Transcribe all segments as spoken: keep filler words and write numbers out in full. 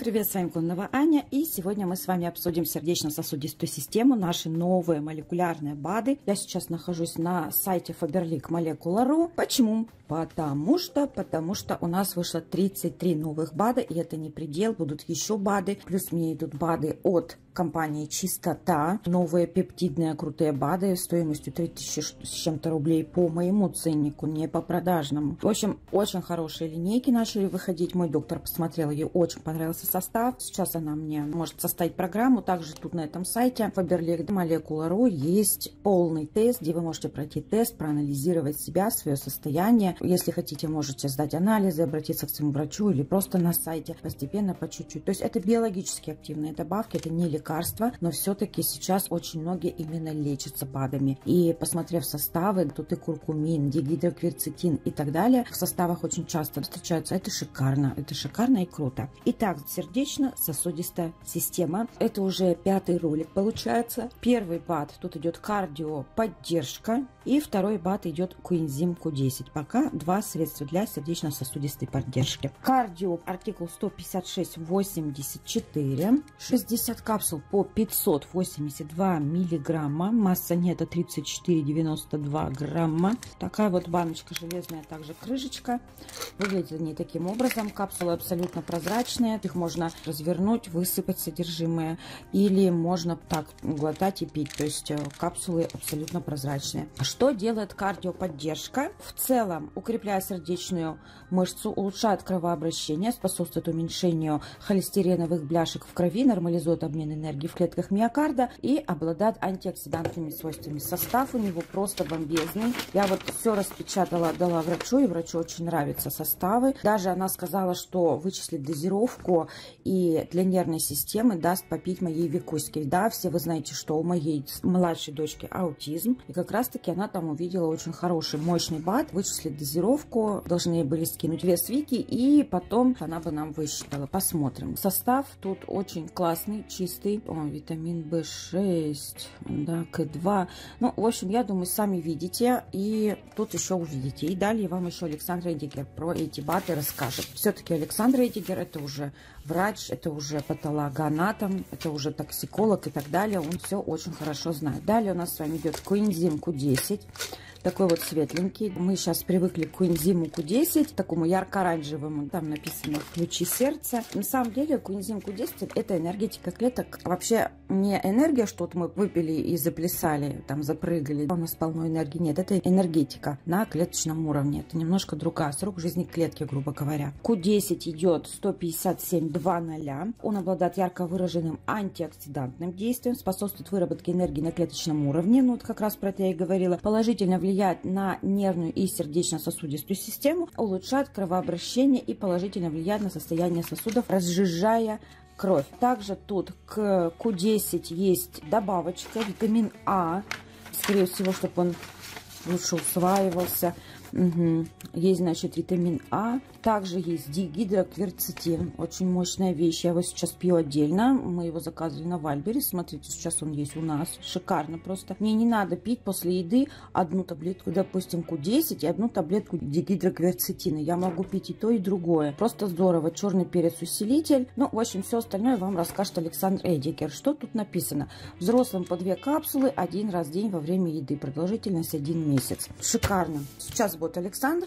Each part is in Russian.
привет, с вами Кононова Аня, и сегодня мы с вами обсудим сердечно-сосудистую систему, наши новые молекулярные БАДы. Я сейчас нахожусь на сайте Faberlic Molecular точка ру. Почему? Потому что, потому что у нас вышло тридцать три новых БАДа, и это не предел, будут еще БАДы. Плюс мне идут БАДы от компании Чистота, новые пептидные крутые БАДы стоимостью три тысячи с чем-то рублей по моему ценнику, не по продажному. В общем, очень хорошие линейки начали выходить. Мой доктор посмотрел ее, очень понравился состав. Сейчас она мне может составить программу. Также тут на этом сайте Faberlic Molecular точка ру есть полный тест, где вы можете пройти тест, проанализировать себя, свое состояние. Если хотите, можете сдать анализы, обратиться к своему врачу или просто на сайте постепенно, по чуть-чуть. То есть это биологически активные добавки, это не лекарства, но все-таки сейчас очень многие именно лечатся БАДами. И посмотрев составы, тут и куркумин, дигидрокверцетин и так далее, в составах очень часто встречаются. Это шикарно, это шикарно и круто. Итак, сердечно-сосудистая система. Это уже пятый ролик получается. Первый БАД, тут идет кардиоподдержка, и второй БАД идет коэнзим ку десять. Пока два средства для сердечно-сосудистой поддержки. Кардио, артикул сто пятьдесят шесть восемьдесят четыре, шестьдесят капсул по пятьсот восемьдесят два миллиграмма, масса нетто тридцать четыре девяносто два грамма. Такая вот баночка железная, также крышечка. Выглядит они таким образом. Капсулы абсолютно прозрачные, их можно развернуть, высыпать содержимое, или можно так глотать и пить. То есть капсулы абсолютно прозрачные. Что делает кардиоподдержка? В целом, укрепляя сердечную мышцу, улучшает кровообращение, способствует уменьшению холестериновых бляшек в крови, нормализует обмен энергии в клетках миокарда и обладает антиоксидантными свойствами. Состав у него просто бомбезный. Я вот все распечатала, отдала врачу, и врачу очень нравятся составы. Даже она сказала, что вычислит дозировку и для нервной системы даст попить моей Викуське. Да, все вы знаете, что у моей младшей дочки аутизм, и как раз таки она там увидела очень хороший, мощный БАД, вычислит дозировку, должны были скинуть вес Вики, и потом она бы нам высчитала. Посмотрим. Состав тут очень классный, чистый. О, витамин бэ шесть, да, ка два. Ну, в общем, я думаю, сами видите, и тут еще увидите. И далее вам еще Александр Эдигер про эти БАДы расскажет. Все-таки Александр Эдигер это уже врач, это уже патологоанатом, это уже токсиколог и так далее. Он все очень хорошо знает. Далее у нас с вами идет коэнзим ку десять. Такой вот светленький. Мы сейчас привыкли к коэнзиму ку десять, такому ярко-оранжевому. Там написано «Ключи сердца». На самом деле коэнзим ку десять это энергетика клеток. Вообще не энергия, что вот мы выпили и заплясали, там запрыгали. У нас полно энергии. Нет, это энергетика на клеточном уровне. Это немножко другая. Срок жизни клетки, грубо говоря. ку десять идет сто пятьдесят семь двадцать. Он обладает ярко выраженным антиоксидантным действием, способствует выработке энергии на клеточном уровне. Ну, вот как раз про это я и говорила. Положительно влияет влияет на нервную и сердечно-сосудистую систему, улучшает кровообращение и положительно влияет на состояние сосудов, разжижая кровь. Также тут к ку десять есть добавочка, витамин А, скорее всего, чтобы он лучше усваивался. Угу. Есть, значит, витамин А. Также есть дигидрокверцетин. Очень мощная вещь. Я его сейчас пью отдельно. Мы его заказывали на Вальбере. Смотрите, сейчас он есть у нас. Шикарно просто. Мне не надо пить после еды одну таблетку, допустим, ку десять и одну таблетку дигидрокверцетина. Я могу пить и то, и другое. Просто здорово. Черный перец-усилитель. Ну, в общем, все остальное вам расскажет Александр Эдигер. Что тут написано? Взрослым по две капсулы один раз в день во время еды. Продолжительность один месяц. Шикарно. Сейчас будет Александр,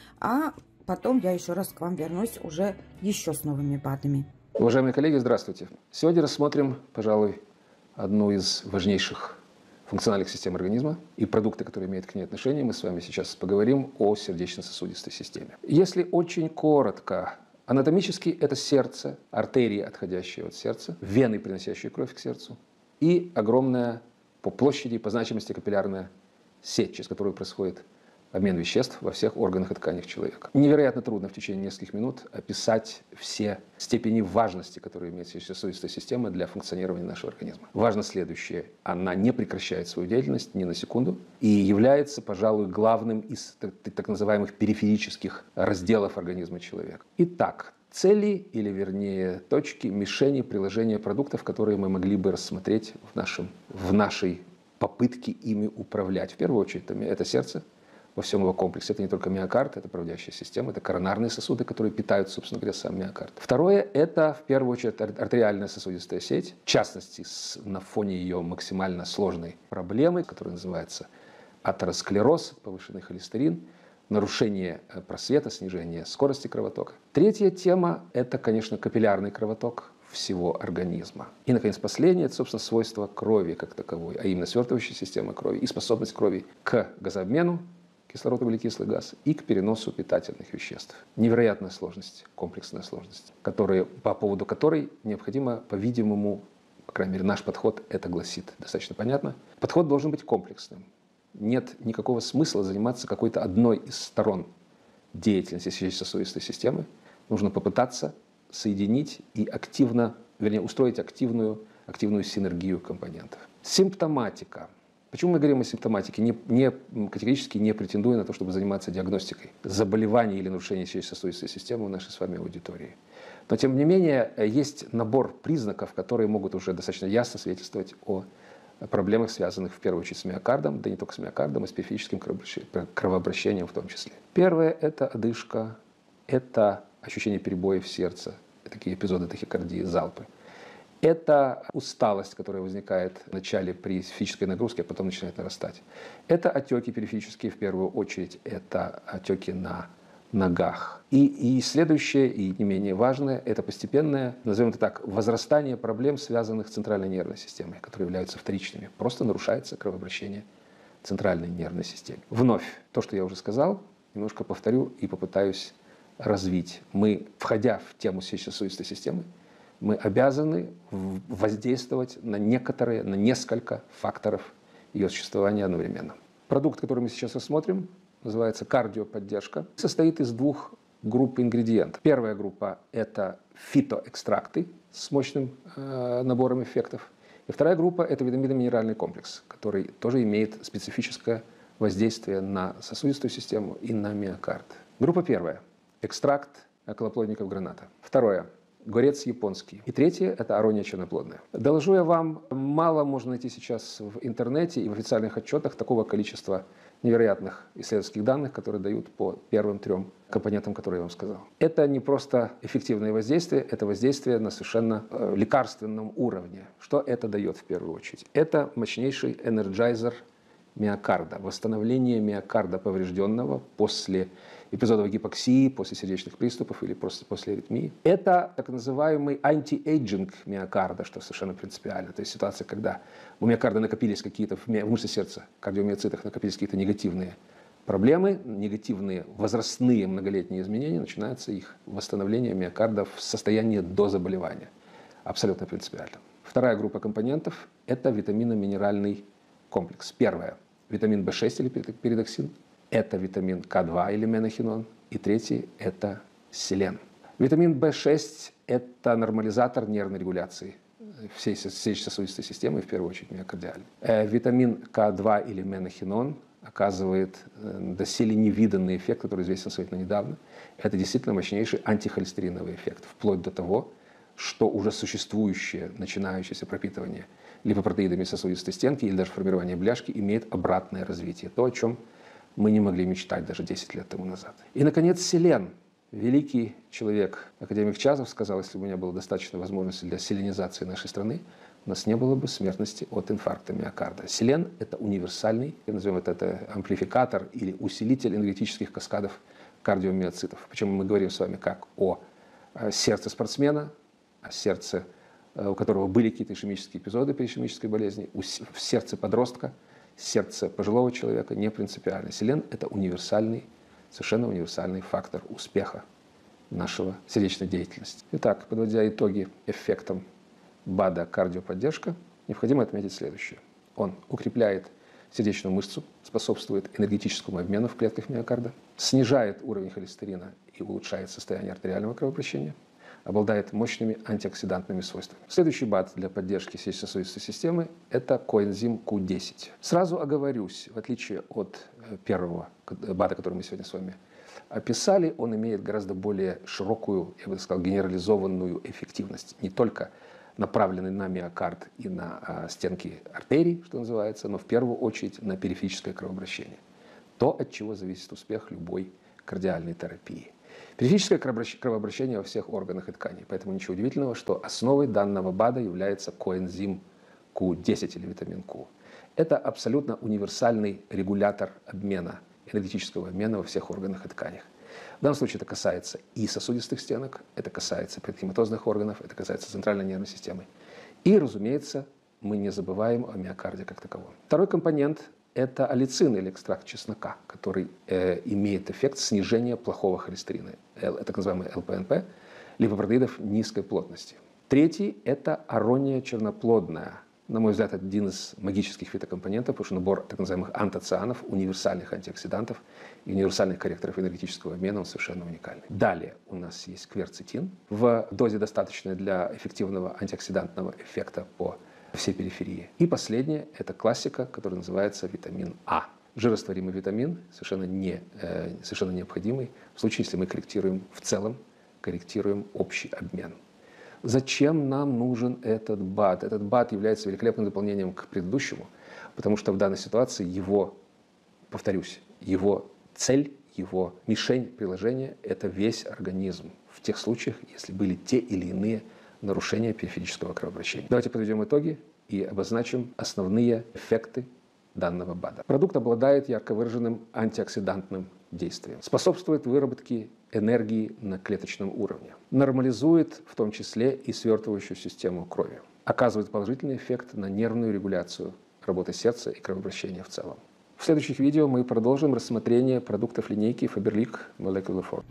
а потом я еще раз к вам вернусь уже еще с новыми БАДами. Уважаемые коллеги, здравствуйте. Сегодня рассмотрим, пожалуй, одну из важнейших функциональных систем организма и продукты, которые имеют к ней отношение. Мы с вами сейчас поговорим о сердечно-сосудистой системе. Если очень коротко, анатомически это сердце, артерии, отходящие от сердца, вены, приносящие кровь к сердцу, и огромная по площади и по значимости капиллярная сеть, через которую происходит обмен веществ во всех органах и тканях человека. Невероятно трудно в течение нескольких минут описать все степени важности, которые имеет сердечно-сосудистая система для функционирования нашего организма. Важно следующее. Она не прекращает свою деятельность ни на секунду и является, пожалуй, главным из так называемых периферических разделов организма человека. Итак, цели, или вернее точки, мишени, приложения продуктов, которые мы могли бы рассмотреть в, нашем, в нашей попытке ими управлять. В первую очередь это сердце, во всем его комплексе. Это не только миокард, это проводящая система, это коронарные сосуды, которые питают, собственно говоря, сам миокард. Второе – это, в первую очередь, артериальная сосудистая сеть, в частности, с, на фоне ее максимально сложной проблемы, которая называется атеросклероз, повышенный холестерин, нарушение просвета, снижение скорости кровотока. Третья тема – это, конечно, капиллярный кровоток всего организма. И, наконец, последнее – это, собственно, свойства крови как таковой, а именно свертывающая система крови и способность крови к газообмену, кислород и углекислый газ, и к переносу питательных веществ. Невероятная сложность, комплексная сложность, которая, по поводу которой необходимо, по-видимому, по крайней мере, наш подход это гласит достаточно понятно, подход должен быть комплексным. Нет никакого смысла заниматься какой-то одной из сторон деятельности сердечно-сосудистой системы. Нужно попытаться соединить и активно, вернее, устроить активную, активную синергию компонентов. Симптоматика. Почему мы говорим о симптоматике? Не, не, категорически не претендуя на то, чтобы заниматься диагностикой заболеваний или нарушений сердечно-сосудистой системы в нашей с вами аудитории. Но, тем не менее, есть набор признаков, которые могут уже достаточно ясно свидетельствовать о проблемах, связанных в первую очередь с миокардом, да не только с миокардом, а с периферическим кровообращением в том числе. Первое – это одышка, это ощущение перебоев сердца, такие эпизоды тахикардии, залпы. Это усталость, которая возникает в начале при физической нагрузке, а потом начинает нарастать. Это отеки периферические, в первую очередь, это отеки на ногах. И, и следующее, и не менее важное, это постепенное, назовем это так, возрастание проблем, связанных с центральной нервной системой, которые являются вторичными. Просто нарушается кровообращение центральной нервной системы. Вновь, то, что я уже сказал, немножко повторю и попытаюсь развить. Мы, входя в тему сердечно-сосудистой системы, мы обязаны воздействовать на некоторые, на несколько факторов ее существования одновременно. Продукт, который мы сейчас рассмотрим, называется кардиоподдержка, состоит из двух групп ингредиентов. Первая группа – это фитоэкстракты с мощным э, набором эффектов. И вторая группа – это витаминно-минеральный комплекс, который тоже имеет специфическое воздействие на сосудистую систему и на миокард. Группа первая – экстракт околоплодников граната. Второе – горец японский. И третье – это арония черноплодная. Доложу я вам, мало можно найти сейчас в интернете и в официальных отчетах такого количества невероятных исследовательских данных, которые дают по первым трем компонентам, которые я вам сказал. Это не просто эффективное воздействие, это воздействие на совершенно э, лекарственном уровне. Что это дает в первую очередь? Это мощнейший энерджайзер миокарда, восстановление миокарда поврежденного после эпизодов гипоксии, после сердечных приступов или просто после аритмии. Это так называемый антиэйджинг миокарда, что совершенно принципиально. То есть ситуация, когда у миокарда накопились какие-то, в мышце сердца, кардиомиоцитах накопились какие-то негативные проблемы, негативные возрастные многолетние изменения, начинается их восстановление миокарда в состоянии до заболевания. Абсолютно принципиально. Вторая группа компонентов – это витаминно-минеральный комплекс. Первое – витамин бэ шесть или передоксин. Это витамин ка два или менохинон. И третий – это селен. Витамин бэ шесть – это нормализатор нервной регуляции всей сердечно-сосудистой системы, в первую очередь миокардиальной. Э, витамин ка два или менохинон оказывает э, доселе невиданный эффект, который известен совершенно недавно. Это действительно мощнейший антихолестериновый эффект, вплоть до того, что уже существующее начинающееся пропитывание липопротеидами сосудистой стенки или даже формирование бляшки имеет обратное развитие. То, о чем мы не могли мечтать даже десять лет тому назад. И, наконец, селен. Великий человек, академик Чазов, сказал, если бы у меня было достаточно возможности для селенизации нашей страны, у нас не было бы смертности от инфаркта миокарда. Селен – это универсальный, назовем это, это амплификатор или усилитель энергетических каскадов кардиомиоцитов. Причем мы говорим с вами как о сердце спортсмена, о сердце, у которого были какие-то ишемические эпизоды при ишемической болезни, в сердце подростка, сердце пожилого человека, не принципиально. Селен – это универсальный, совершенно универсальный фактор успеха нашего сердечной деятельности. Итак, подводя итоги эффектам БАДа кардиоподдержка, необходимо отметить следующее. Он укрепляет сердечную мышцу, способствует энергетическому обмену в клетках миокарда, снижает уровень холестерина и улучшает состояние артериального кровообращения, обладает мощными антиоксидантными свойствами. Следующий БАД для поддержки сердечно-сосудистой системы – это коэнзим ку десять. Сразу оговорюсь, в отличие от первого БАДа, который мы сегодня с вами описали, он имеет гораздо более широкую, я бы сказал, генерализованную эффективность. Не только направленный на миокард и на а, стенки артерий, что называется, но в первую очередь на периферическое кровообращение. То, от чего зависит успех любой кардиальной терапии. Периферическое кровообращение во всех органах и тканях. Поэтому ничего удивительного, что основой данного БАДа является коэнзим ку десять или витамин Q. Это абсолютно универсальный регулятор обмена, энергетического обмена во всех органах и тканях. В данном случае это касается и сосудистых стенок, это касается предхематозных органов, это касается центральной нервной системы. И, разумеется, мы не забываем о миокарде как таковом. Второй компонент – это аллицин или экстракт чеснока, который э, имеет эффект снижения плохого холестерина, это так называемый эл пэ эн пэ, липопротеидов низкой плотности. Третий – это арония черноплодная. На мой взгляд, это один из магических фитокомпонентов, потому что набор так называемых антоцианов, универсальных антиоксидантов и универсальных корректоров энергетического обмена, он совершенно уникальный. Далее у нас есть кверцетин в дозе, достаточной для эффективного антиоксидантного эффекта по всей периферии. И последнее – это классика, которая называется витамин А. Жирорастворимый витамин, совершенно, не, э, совершенно необходимый в случае, если мы корректируем в целом, корректируем общий обмен. Зачем нам нужен этот БАД? Этот БАД является великолепным дополнением к предыдущему, потому что в данной ситуации его, повторюсь, его цель, его мишень приложения – это весь организм в тех случаях, если были те или иные нарушения периферического кровообращения. Давайте подведем итоги и обозначим основные эффекты данного БАДа. Продукт обладает ярко выраженным антиоксидантным действием, способствует выработке энергии на клеточном уровне, нормализует в том числе и свертывающую систему крови, оказывает положительный эффект на нервную регуляцию работы сердца и кровообращения в целом. В следующих видео мы продолжим рассмотрение продуктов линейки Faberlic Molecular Force.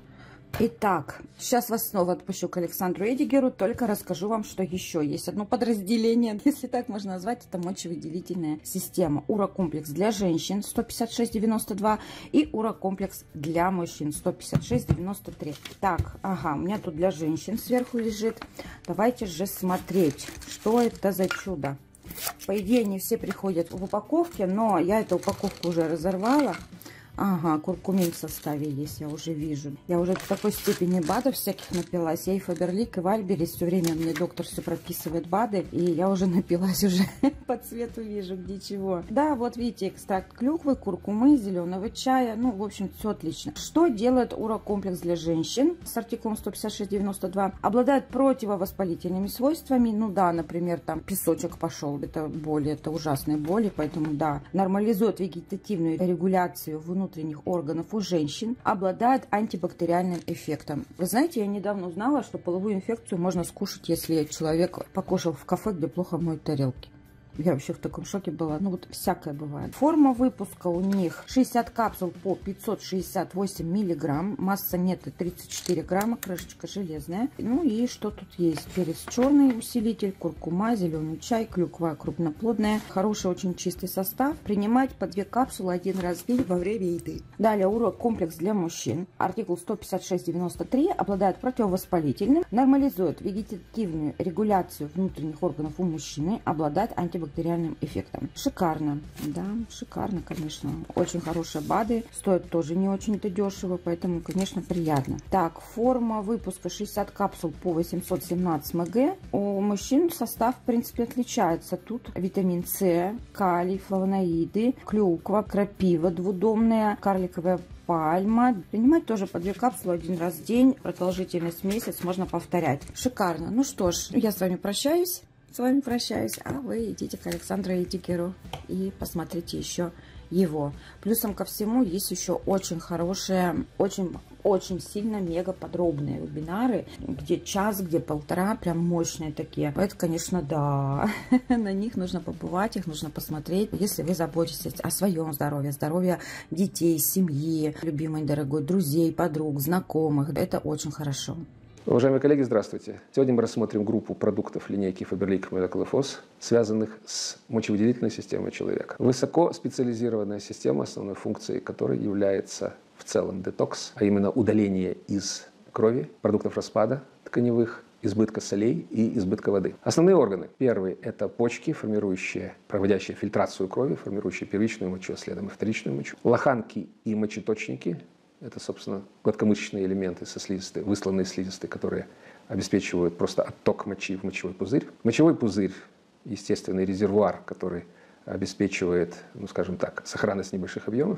Итак, сейчас вас снова отпущу к Александру Эдигеру, только расскажу вам, что еще есть одно подразделение, если так можно назвать, это мочевыделительная система. Урокомплекс для женщин сто пятьдесят шесть девяносто два и урокомплекс для мужчин сто пятьдесят шесть девяносто три. Так, ага, у меня тут для женщин сверху лежит. Давайте же смотреть, что это за чудо. По идее, они все приходят в упаковке, но я эту упаковку уже разорвала. Ага, куркумин в составе есть, я уже вижу. Я уже в такой степени БАДов всяких напилась. Я и Фаберлик, и Вальберис. Все время мне доктор все прописывает БАДы. И я уже напилась, уже по цвету вижу, где чего. Да, вот видите, экстракт клюквы, куркумы, зеленого чая. Ну, в общем, все отлично. Что делает урокомплекс для женщин с артикулом сто пятьдесят шесть девяносто два? Обладает противовоспалительными свойствами. Ну да, например, там песочек пошел. Это боли, это ужасные боли. Поэтому да, нормализует вегетативную регуляцию внутренних внутренних органов у женщин, обладает антибактериальным эффектом. Вы знаете, я недавно узнала, что половую инфекцию можно скушать, если человек покушал в кафе, где плохо моют тарелки. Я вообще в таком шоке была. Ну вот всякое бывает. Форма выпуска у них шестьдесят капсул по пятьсот шестьдесят восемь миллиграмм. Масса нетто тридцать четыре грамма. Крышечка железная. Ну и что тут есть? Перец черный, усилитель, куркума, зеленый чай, клюква крупноплодная. Хороший, очень чистый состав. Принимать по две капсулы один раз в день во время еды. Далее урокомплекс для мужчин. Артикул сто пятьдесят шесть девяносто три обладает противовоспалительным, нормализует вегетативную регуляцию внутренних органов у мужчины, обладает антибактериальным бактериальным эффектом. Шикарно. Да, шикарно, конечно. Очень хорошие БАДы. Стоят тоже не очень-то дешево, поэтому, конечно, приятно. Так, форма выпуска шестьдесят капсул по восемьсот семнадцать миллиграмм. У мужчин состав, в принципе, отличается. Тут витамин С, калий, флавоноиды, клюква, крапива двудомная, карликовая пальма. Принимать тоже по две капсулы один раз в день. Продолжительность месяц, можно повторять. Шикарно. Ну что ж, я с вами прощаюсь. С вами прощаюсь, а вы идите к Александру Эдигеру и посмотрите еще его. Плюсом ко всему есть еще очень хорошие, очень, очень сильно мега подробные вебинары, где час, где полтора, прям мощные такие. Это, конечно, да, на них нужно побывать, их нужно посмотреть. Если вы заботитесь о своем здоровье, здоровье детей, семьи, любимой, дорогой, друзей, подруг, знакомых, это очень хорошо. Уважаемые коллеги, здравствуйте. Сегодня мы рассмотрим группу продуктов линейки Faberlic Molecular Force, связанных с мочевыделительной системой человека. Высокоспециализированная система, основной функцией которой является в целом детокс, а именно удаление из крови продуктов распада тканевых, избытка солей и избытка воды. Основные органы. Первый – это почки, формирующие, проводящие фильтрацию крови, формирующие первичную мочу, а следом и вторичную мочу. Лоханки и мочеточники. Это, собственно, гладкомышечные элементы со слизистой, высланные слизистой, которые обеспечивают просто отток мочи в мочевой пузырь. Мочевой пузырь – естественный резервуар, который обеспечивает, ну, скажем так, сохранность небольших объемов.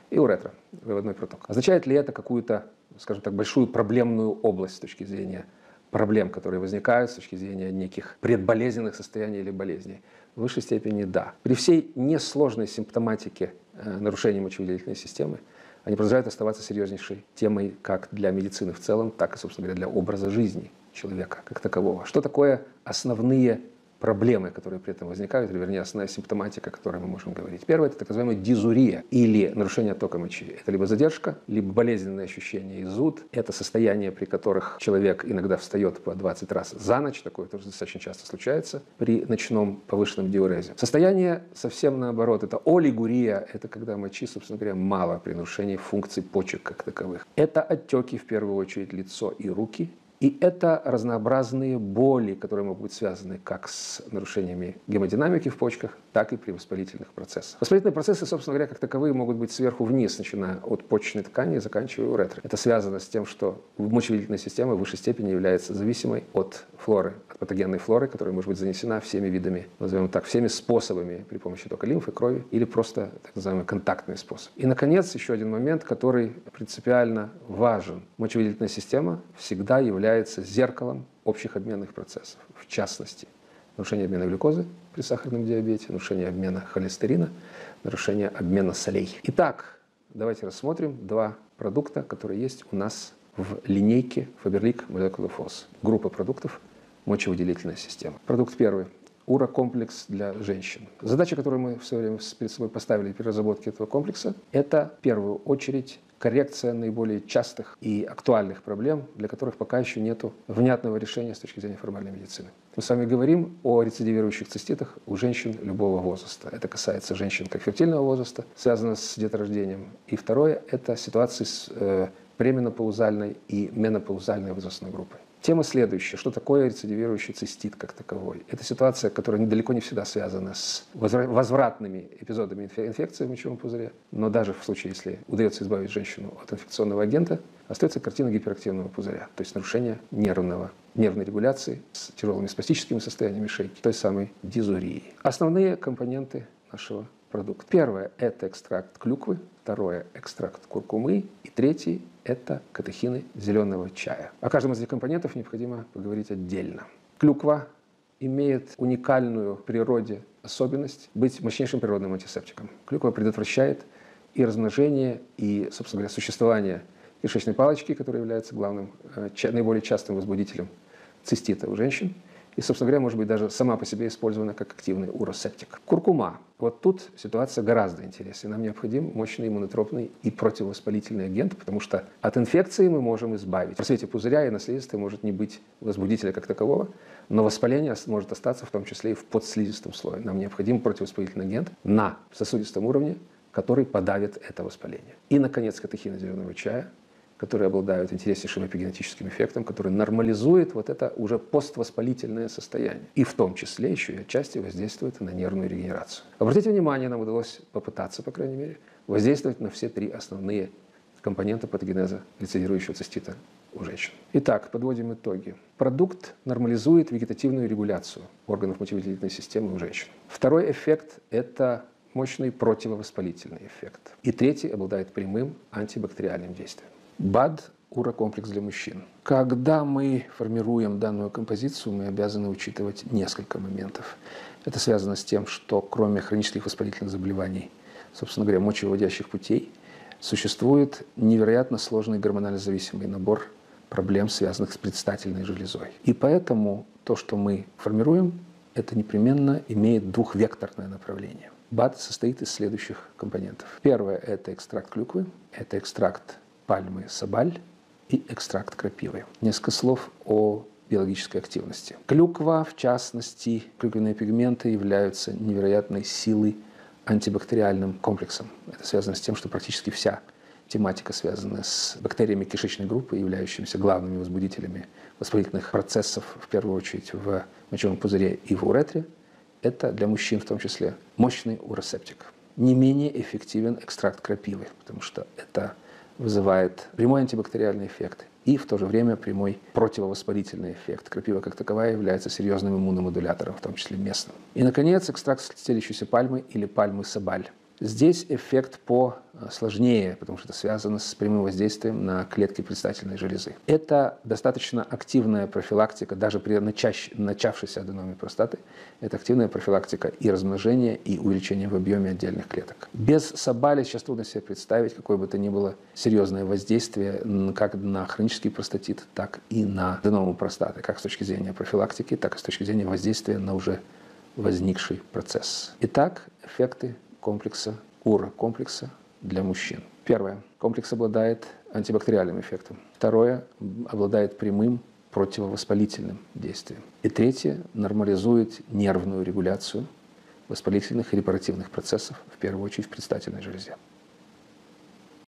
и уретра, выводной проток. Означает ли это какую-то, скажем так, большую проблемную область с точки зрения проблем, которые возникают с точки зрения неких предболезненных состояний или болезней? В высшей степени да. При всей несложной симптоматике э, нарушений мочевыделительной системы они продолжают оставаться серьезнейшей темой как для медицины в целом, так и, собственно говоря, для образа жизни человека как такового. Что такое основные проблемы, которые при этом возникают, или, вернее, основная симптоматика, о которой мы можем говорить? Первое – это так называемая дизурия или нарушение оттока мочи. Это либо задержка, либо болезненные ощущения и зуд. Это состояние, при которых человек иногда встает по двадцать раз за ночь. Такое тоже достаточно часто случается при ночном повышенном диурезе. Состояние совсем наоборот. Это олигурия. Это когда мочи, собственно говоря, мало при нарушении функций почек как таковых. Это отеки, в первую очередь, лицо и руки. И это разнообразные боли, которые могут быть связаны как с нарушениями гемодинамики в почках, так и при воспалительных процессах. Воспалительные процессы, собственно говоря, как таковые, могут быть сверху вниз, начиная от почечной ткани и заканчивая уретрой. Это связано с тем, что мочевыделительная система в высшей степени является зависимой от флоры, от патогенной флоры, которая может быть занесена всеми видами, назовем так, всеми способами при помощи тока лимфы, крови или просто так называемый контактный способ. И, наконец, еще один момент, который принципиально важен. Мочевыделительная система всегда является является зеркалом общих обменных процессов. В частности, нарушение обмена глюкозы при сахарном диабете, нарушение обмена холестерина, нарушение обмена солей. Итак, давайте рассмотрим два продукта, которые есть у нас в линейке Faberlic Molecular Force. Группа продуктов мочевыделительная система. Продукт первый. Урокомплекс для женщин. Задача, которую мы в свое время перед собой поставили при разработке этого комплекса, это в первую очередь коррекция наиболее частых и актуальных проблем, для которых пока еще нет внятного решения с точки зрения формальной медицины. Мы с вами говорим о рецидивирующих циститах у женщин любого возраста. Это касается женщин как фертильного возраста, связано с деторождением. И второе – это ситуации с э, пременопаузальной и менопаузальной возрастной группой. Тема следующая. Что такое рецидивирующий цистит как таковой? Это ситуация, которая далеко не всегда связана с возвратными эпизодами инфекции в мочевом пузыре. Но даже в случае, если удается избавить женщину от инфекционного агента, остается картина гиперактивного пузыря, то есть нарушение нервного, нервной регуляции с тяжелыми спастическими состояниями шейки, той самой дизурией. Основные компоненты нашего продукта. Первое – это экстракт клюквы. Второе – экстракт куркумы. И третий – это катехины зеленого чая. О каждом из этих компонентов необходимо поговорить отдельно. Клюква имеет уникальную в природе особенность быть мощнейшим природным антисептиком. Клюква предотвращает и размножение, и, собственно говоря, существование кишечной палочки, которая является главным, наиболее частым возбудителем цистита у женщин. И, собственно говоря, может быть даже сама по себе использована как активный уросептик. Куркума. Вот тут ситуация гораздо интереснее. Нам необходим мощный иммунотропный и противовоспалительный агент, потому что от инфекции мы можем избавить. В просвете пузыря и на слизистой может не быть возбудителя как такового, но воспаление может остаться в том числе и в подслизистом слое. Нам необходим противовоспалительный агент на сосудистом уровне, который подавит это воспаление. И, наконец, катехины зеленого чая, которые обладают интереснейшим эпигенетическим эффектом, который нормализует вот это уже поствоспалительное состояние. И в том числе еще и отчасти воздействует на нервную регенерацию. Обратите внимание, нам удалось попытаться, по крайней мере, воздействовать на все три основные компонента патогенеза рецидивирующего цистита у женщин. Итак, подводим итоги. Продукт нормализует вегетативную регуляцию органов мочевыделительной системы у женщин. Второй эффект – это мощный противовоспалительный эффект. И третий обладает прямым антибактериальным действием. БАД – урокомплекс для мужчин. Когда мы формируем данную композицию, мы обязаны учитывать несколько моментов. Это связано с тем, что кроме хронических воспалительных заболеваний, собственно говоря, мочевыводящих путей, существует невероятно сложный гормонально зависимый набор проблем, связанных с предстательной железой. И поэтому то, что мы формируем, это непременно имеет двухвекторное направление. БАД состоит из следующих компонентов. Первое – это экстракт клюквы, это экстракт пальмы сабаль и экстракт крапивы. Несколько слов о биологической активности. Клюква, в частности, клюквенные пигменты являются невероятной силой антибактериальным комплексом. Это связано с тем, что практически вся тематика, связанная с бактериями кишечной группы, являющимися главными возбудителями воспалительных процессов, в первую очередь в мочевом пузыре и в уретре, это для мужчин в том числе мощный уросептик. Не менее эффективен экстракт крапивы, потому что это вызывает прямой антибактериальный эффект и в то же время прямой противовоспалительный эффект. Крапива как таковая является серьезным иммуномодулятором, в том числе местным. И, наконец, экстракт стелющейся пальмы или пальмы сабаль. Здесь эффект посложнее, потому что это связано с прямым воздействием на клетки предстательной железы. Это достаточно активная профилактика, даже при начащ... начавшейся аденомии простаты. Это активная профилактика и размножения, и увеличения в объеме отдельных клеток. Без Собали сейчас трудно себе представить, какое бы то ни было серьезное воздействие как на хронический простатит, так и на аденому простаты, как с точки зрения профилактики, так и с точки зрения воздействия на уже возникший процесс. Итак, эффекты комплекса, уро-комплекса для мужчин. Первое. Комплекс обладает антибактериальным эффектом. Второе. Обладает прямым противовоспалительным действием. И третье. Нормализует нервную регуляцию воспалительных и репаративных процессов, в первую очередь в предстательной железе.